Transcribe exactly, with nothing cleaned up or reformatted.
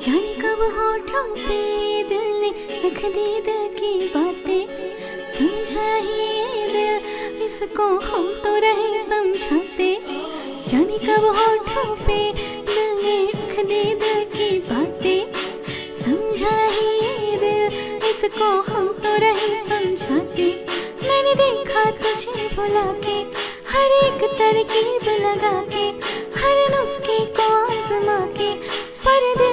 जाने कब होठों पे दिल ने रख दी दिल की बातें, समझा ही ये दिल इसको हम तो रहे समझाते। जाने कब होठों पे दिल ने रख दी दिल की बातें, समझा ही ये दिल इसको हम तो रहे समझाते। मैंने देखा तुझे भुला के, हर एक तरकीब लगा के, हर नुस्खे को आजमा के, पर